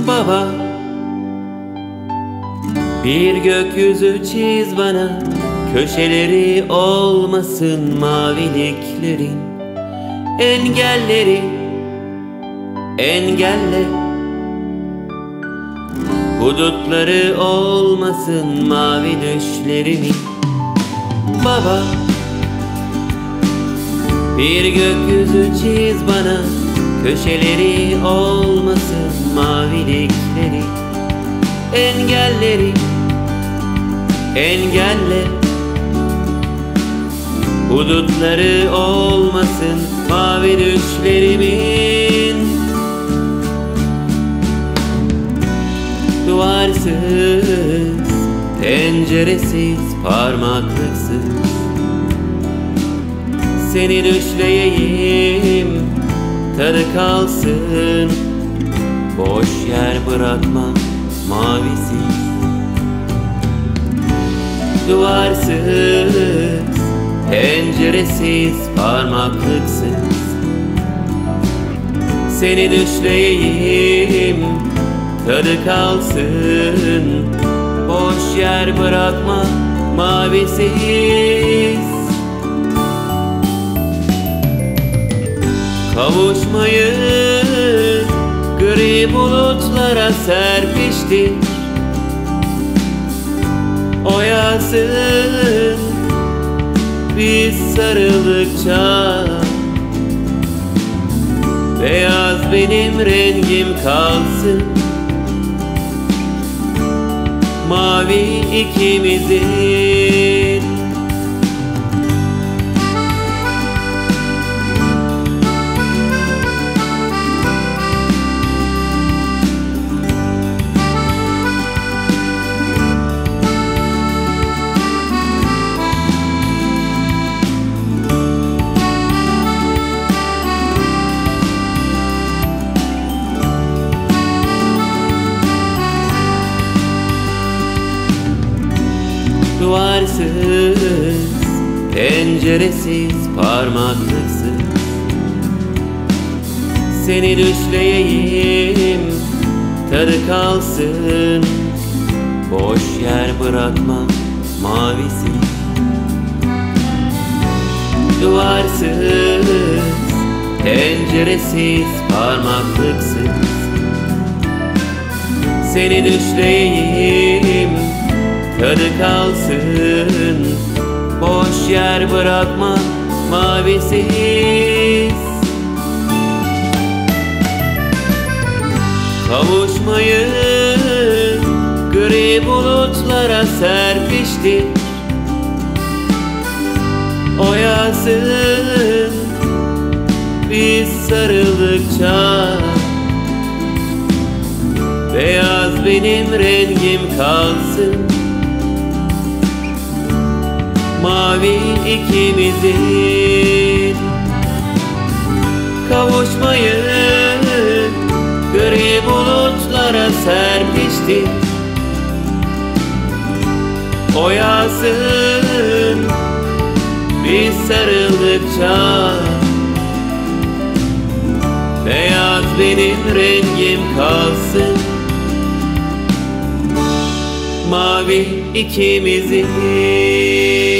Baba, bir gökyüzü çiz bana, köşeleri olmasın maviliklerin. Engelleri engelle, hudutları olmasın mavi düşlerimin. Baba, bir gökyüzü çiz bana, köşeleri olmasın mavilikleri. Engelleri engelle, hudutları olmasın mavi düşlerimin. Duvarsız, penceresiz, parmaklıksız, seni düşleyeyim, tadı kalsın. Boş yer bırakma mavisi. Duvarsız, penceresiz, parmaklıksız, seni düşleyeyim, tadı kalsın. Boş yer bırakma mavisiz. Kavuşmayı gri bulutlara serpiştir. Oyasın biz sarıldıkça, beyaz benim rengim kalsın, mavi ikimizin. Duvarsız, penceresiz, parmaklıksız, seni düşleyeyim, tadı kalsın. Boş yer bırakma mavisi. Duvarsız, penceresiz, parmaklıksız, seni düşleyeyim, tadı kalsın. Boş yer bırakma mavisiz. Kavuşmayı gri bulutlara serpiştir. Oyasın biz sarıldıkça, beyaz benim rengim kalsın, mavi ikimizin. Kavuşmayı gri bulutlara serpiştir. Oyasın biz sarıldıkça, beyaz benim rengim kalsın, mavi ikimizin.